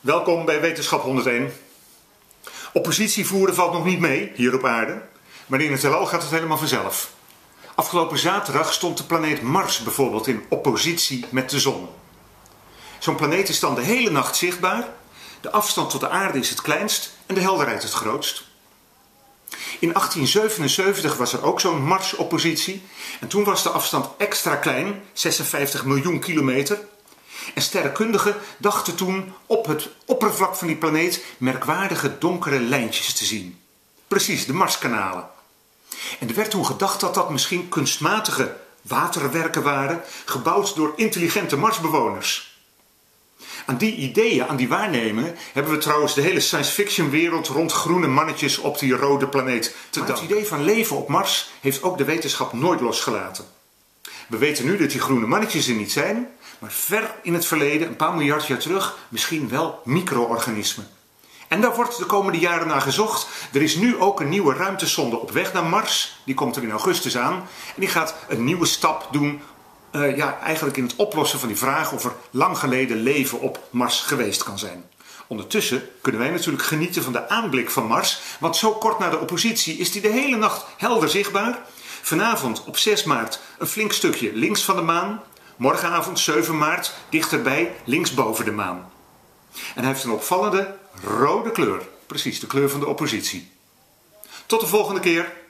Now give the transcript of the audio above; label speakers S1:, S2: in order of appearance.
S1: Welkom bij Wetenschap 101. Oppositie voeren valt nog niet mee hier op aarde, maar in het heelal gaat het helemaal vanzelf. Afgelopen zaterdag stond de planeet Mars bijvoorbeeld in oppositie met de zon. Zo'n planeet is dan de hele nacht zichtbaar, de afstand tot de aarde is het kleinst en de helderheid het grootst. In 1877 was er ook zo'n Mars-oppositie en toen was de afstand extra klein, 56 miljoen kilometer. En sterrenkundigen dachten toen op het oppervlak van die planeet merkwaardige donkere lijntjes te zien. Precies, de Marskanalen. En er werd toen gedacht dat dat misschien kunstmatige waterwerken waren, gebouwd door intelligente Marsbewoners. Aan die ideeën, aan die waarnemingen, hebben we trouwens de hele science fiction wereld rond groene mannetjes op die rode planeet te danken. Het idee van leven op Mars heeft ook de wetenschap nooit losgelaten. We weten nu dat die groene mannetjes er niet zijn, maar ver in het verleden, een paar miljard jaar terug, misschien wel micro-organismen. En daar wordt de komende jaren naar gezocht. Er is nu ook een nieuwe ruimtesonde op weg naar Mars. Die komt er in augustus aan. En die gaat een nieuwe stap doen, eigenlijk in het oplossen van die vraag of er lang geleden leven op Mars geweest kan zijn. Ondertussen kunnen wij natuurlijk genieten van de aanblik van Mars, want zo kort na de oppositie is die de hele nacht helder zichtbaar. Vanavond op 6 maart een flink stukje links van de maan. Morgenavond 7 maart dichterbij links boven de maan. En hij heeft een opvallende rode kleur. Precies de kleur van de oppositie. Tot de volgende keer.